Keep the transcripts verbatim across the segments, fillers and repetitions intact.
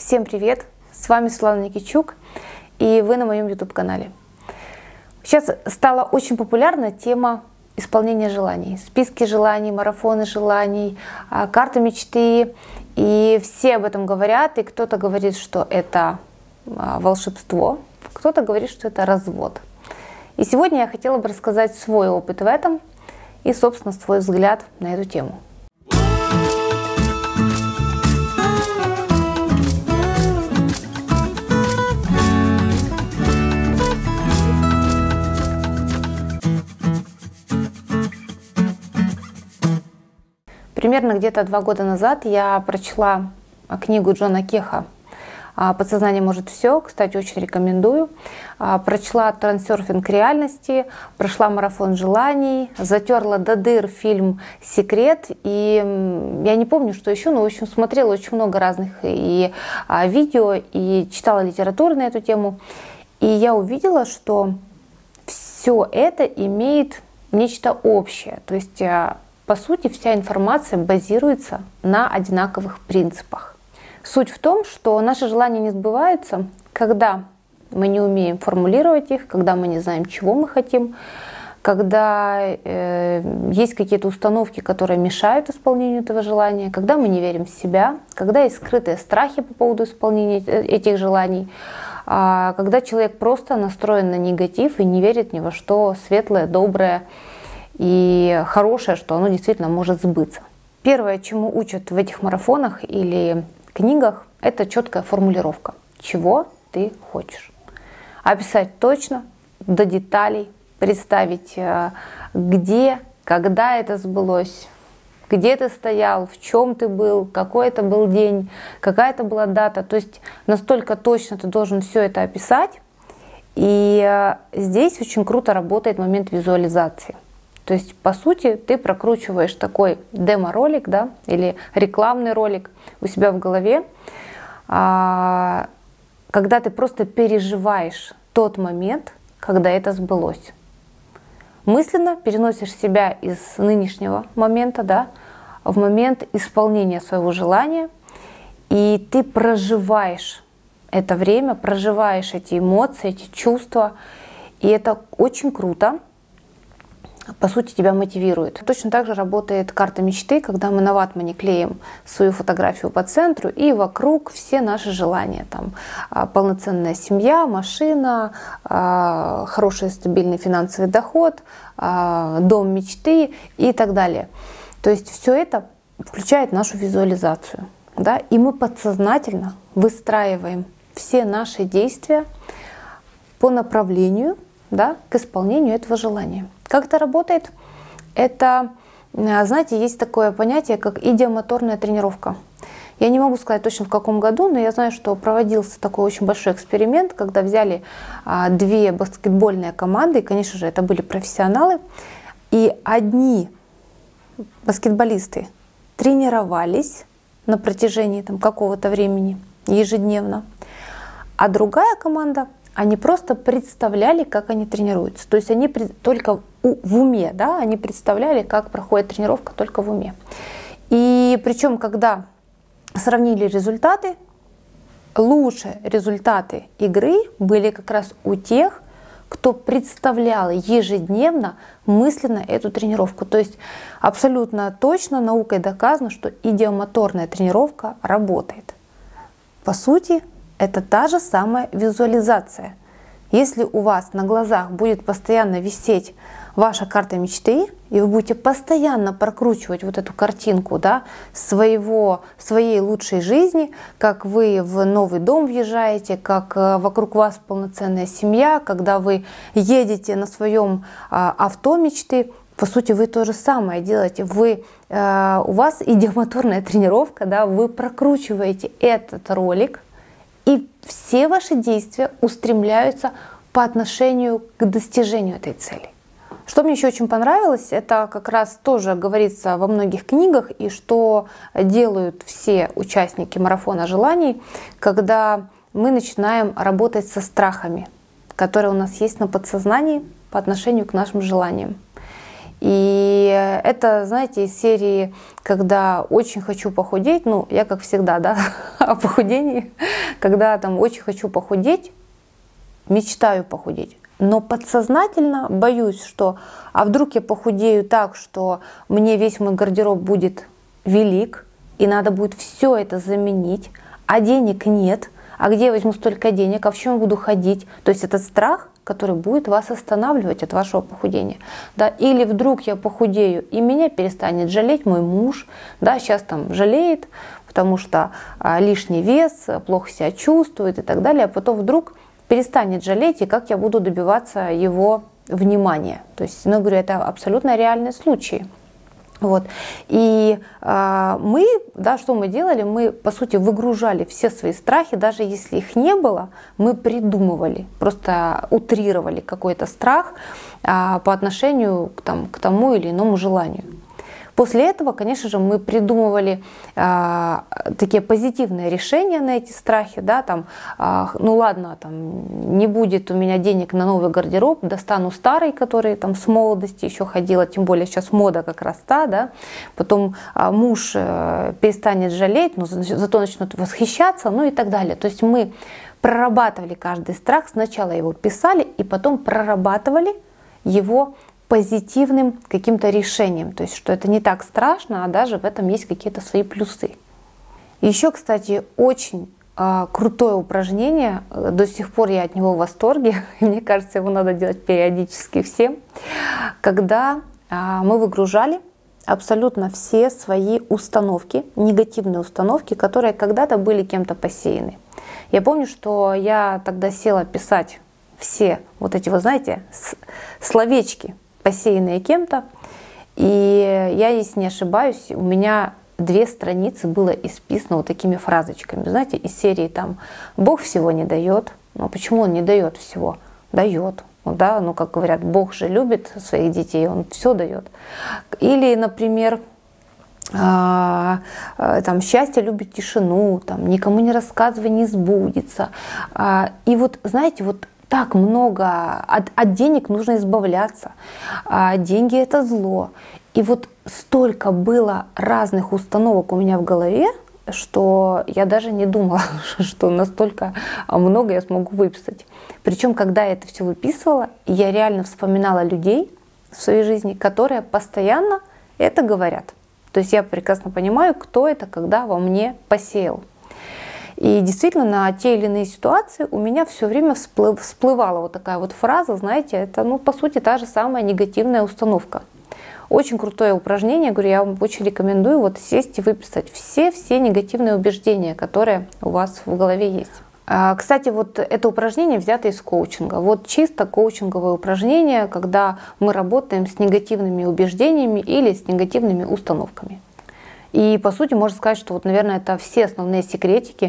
Всем привет! С вами Светлана Никитчук, и вы на моем YouTube-канале. Сейчас стала очень популярна тема исполнения желаний. Списки желаний, марафоны желаний, карта мечты. И все об этом говорят, и кто-то говорит, что это волшебство, кто-то говорит, что это развод. И сегодня я хотела бы рассказать свой опыт в этом и, собственно, свой взгляд на эту тему. Примерно где-то два года назад я прочла книгу Джона Кеха «Подсознание может все». Кстати, очень рекомендую. Прочла «Трансерфинг реальности», прошла марафон желаний, затерла до дыр фильм «Секрет». И я не помню, что еще, но, в общем, смотрела очень много разных и видео, и читала литературу на эту тему. И я увидела, что все это имеет нечто общее. То есть, по сути, вся информация базируется на одинаковых принципах. Суть в том, что наши желания не сбываются, когда мы не умеем формулировать их, когда мы не знаем, чего мы хотим, когда э, есть какие-то установки, которые мешают исполнению этого желания, когда мы не верим в себя, когда есть скрытые страхи по поводу исполнения этих желаний, э, когда человек просто настроен на негатив и не верит ни во что светлое, доброе и хорошее, что оно действительно может сбыться. Первое, чему учат в этих марафонах или книгах, это четкая формулировка, чего ты хочешь. Описать точно, до деталей, представить, где, когда это сбылось, где ты стоял, в чем ты был, какой это был день, какая это была дата. То есть настолько точно ты должен все это описать. И здесь очень круто работает момент визуализации. То есть, по сути, ты прокручиваешь такой демо-ролик, да, или рекламный ролик у себя в голове, когда ты просто переживаешь тот момент, когда это сбылось. Мысленно переносишь себя из нынешнего момента, да, в момент исполнения своего желания, и ты проживаешь это время, проживаешь эти эмоции, эти чувства, и это очень круто. По сути, тебя мотивирует. Точно так же работает карта мечты, когда мы на ватмане клеим свою фотографию по центру и вокруг все наши желания. Там полноценная семья, машина, хороший стабильный финансовый доход, дом мечты и так далее. То есть все это включает нашу визуализацию. Да? И мы подсознательно выстраиваем все наши действия по направлению, да, к исполнению этого желания. Как это работает? Это, знаете, есть такое понятие, как идиомоторная тренировка. Я не могу сказать точно в каком году, но я знаю, что проводился такой очень большой эксперимент, когда взяли две баскетбольные команды, и, конечно же, это были профессионалы, и одни баскетболисты тренировались на протяжении там какого-то времени ежедневно, а другая команда, они просто представляли, как они тренируются. То есть они только в уме, да, они представляли, как проходит тренировка только в уме. И причем, когда сравнили результаты, лучшие результаты игры были как раз у тех, кто представлял ежедневно, мысленно эту тренировку. То есть абсолютно точно наукой доказано, что идиомоторная тренировка работает. По сути, это та же самая визуализация. Если у вас на глазах будет постоянно висеть ваша карта мечты, и вы будете постоянно прокручивать вот эту картинку, да, своего, своей лучшей жизни, как вы в новый дом въезжаете, как вокруг вас полноценная семья, когда вы едете на своем авто мечты, по сути, вы то же самое делаете. Вы, э, у вас идиомоторная тренировка, да, вы прокручиваете этот ролик, и все ваши действия устремляются по отношению к достижению этой цели. Что мне еще очень понравилось, это как раз тоже говорится во многих книгах, и что делают все участники марафона желаний, когда мы начинаем работать со страхами, которые у нас есть на подсознании по отношению к нашим желаниям. И это, знаете, из серии, когда очень хочу похудеть, ну, я как всегда, да, о похудении, когда там очень хочу похудеть, мечтаю похудеть, но подсознательно боюсь, что, а вдруг я похудею так, что мне весь мой гардероб будет велик, и надо будет все это заменить, а денег нет, а где я возьму столько денег, а в чем я буду ходить? То есть этот страх, который будет вас останавливать от вашего похудения. Да? Или вдруг я похудею, и меня перестанет жалеть мой муж, да, сейчас там жалеет, потому что а, лишний вес, плохо себя чувствует и так далее, а потом вдруг перестанет жалеть, и как я буду добиваться его внимания. То есть, ну, говорю, это абсолютно реальные случаи. Вот. И э, мы, да, что мы делали? Мы, по сути, выгружали все свои страхи, даже если их не было, мы придумывали, просто утрировали какой-то страх э, по отношению к, там, к тому или иному желанию. После этого, конечно же, мы придумывали э, такие позитивные решения на эти страхи, да, там, э, ну ладно, там, не будет у меня денег на новый гардероб, достану старый, который там с молодости еще ходила, тем более сейчас мода как раз та, да, потом э, муж э, перестанет жалеть, но зато начнут восхищаться, ну и так далее. То есть мы прорабатывали каждый страх, сначала его писали и потом прорабатывали его позитивным каким-то решением, то есть что это не так страшно, а даже в этом есть какие-то свои плюсы. Еще, кстати, очень э, крутое упражнение, до сих пор я от него в восторге, мне кажется, его надо делать периодически всем, когда э, мы выгружали абсолютно все свои установки, негативные установки, которые когда-то были кем-то посеяны. Я помню, что я тогда села писать все вот эти, вы знаете, словечки, посеянные кем-то. И я, если не ошибаюсь, у меня две страницы было исписано вот такими фразочками. Знаете, из серии там «Бог всего не дает». Но почему Он не дает всего? Дает. Ну, да, ну, как говорят, Бог же любит своих детей, Он все дает. Или, например, там счастье любит тишину, там никому не рассказывай, не сбудется. И вот, знаете, вот так много, от, от денег нужно избавляться, а деньги это зло. И вот столько было разных установок у меня в голове, что я даже не думала, что настолько много я смогу выписать. Причем, когда я это все выписывала, я реально вспоминала людей в своей жизни, которые постоянно это говорят. То есть я прекрасно понимаю, кто это, когда во мне посеял. И действительно, на те или иные ситуации у меня все время всплывала вот такая вот фраза, знаете, это, ну, по сути, та же самая негативная установка. Очень крутое упражнение, говорю, я вам очень рекомендую вот сесть и выписать все-все негативные убеждения, которые у вас в голове есть. Кстати, вот это упражнение взято из коучинга. Вот чисто коучинговое упражнение, когда мы работаем с негативными убеждениями или с негативными установками. И, по сути, можно сказать, что, вот, наверное, это все основные секретики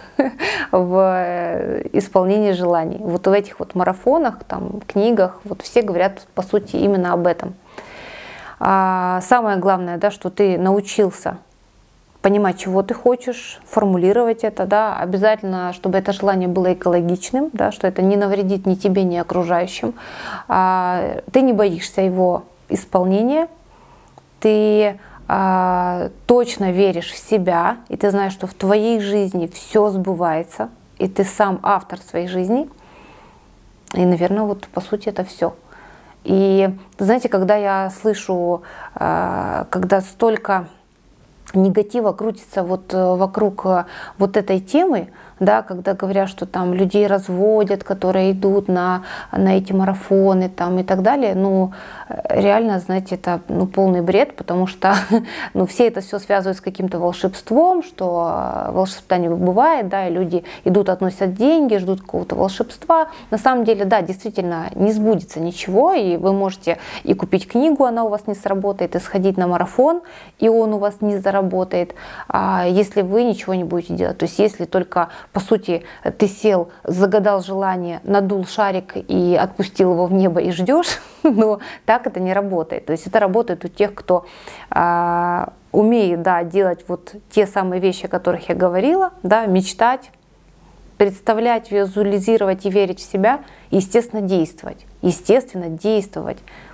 в исполнении желаний. Вот в этих вот марафонах, там, книгах, вот все говорят, по сути, именно об этом. А самое главное, да, что ты научился понимать, чего ты хочешь, формулировать это, да, обязательно, чтобы это желание было экологичным, да, что это не навредит ни тебе, ни окружающим. А ты не боишься его исполнения, ты а, точно веришь в себя, и ты знаешь, что в твоей жизни все сбывается, и ты сам автор своей жизни. И, наверное, вот по сути это все. И знаете, когда я слышу, а, когда столько негатива крутится вот вокруг вот этой темы, да, когда говорят, что там людей разводят, которые идут на, на эти марафоны там, и так далее, ну, реально, знаете, это ну, полный бред, потому что ну, все это все связывают с каким-то волшебством, что волшебства не бывает, да, и люди идут, относят деньги, ждут какого-то волшебства. На самом деле, да, действительно, не сбудется ничего, и вы можете и купить книгу, она у вас не сработает, и сходить на марафон, и он у вас не заработает, если вы ничего не будете делать. То есть, если только по сути, ты сел, загадал желание, надул шарик и отпустил его в небо и ждешь, но так это не работает. То есть это работает у тех, кто а, умеет, да, делать вот те самые вещи, о которых я говорила, да, мечтать, представлять, визуализировать и верить в себя, и, естественно, действовать. Естественно, действовать.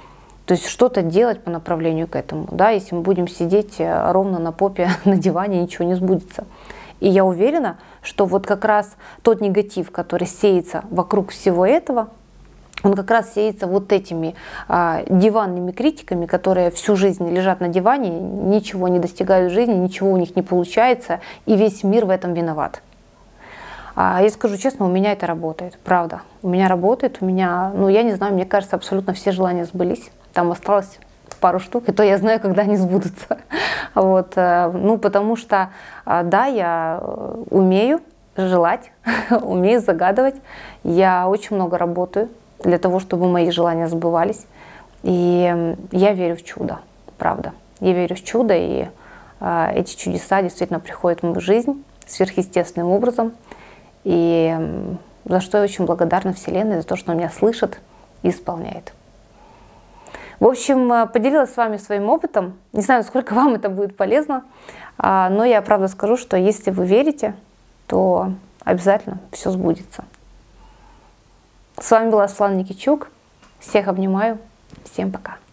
То есть что-то делать по направлению к этому. Да? Если мы будем сидеть ровно на попе на диване, ничего не сбудется. И я уверена, что вот как раз тот негатив, который сеется вокруг всего этого, он как раз сеется вот этими а, диванными критиками, которые всю жизнь лежат на диване, ничего не достигают в жизни, ничего у них не получается, и весь мир в этом виноват. А, я скажу честно, у меня это работает, правда. У меня работает, у меня, ну я не знаю, мне кажется, абсолютно все желания сбылись. Там осталось пару штук, и то я знаю, когда они сбудутся. Вот, ну, потому что, да, я умею желать, умею загадывать, я очень много работаю для того, чтобы мои желания сбывались. И я верю в чудо, правда. Я верю в чудо, и э, эти чудеса действительно приходят в мою жизнь сверхъестественным образом. И э, за что я очень благодарна Вселенной, за то, что она меня слышит и исполняет. В общем, поделилась с вами своим опытом. Не знаю, насколько вам это будет полезно, э, но я правда скажу, что если вы верите, то обязательно все сбудется. С вами была Светлана Никитчук. Всех обнимаю. Всем пока.